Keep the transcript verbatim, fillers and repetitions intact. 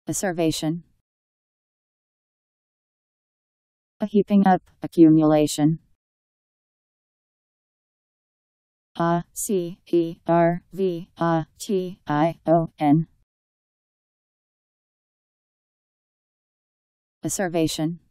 Asservation. A heaping up, accumulation. A C E R V A T I O N. Asservation.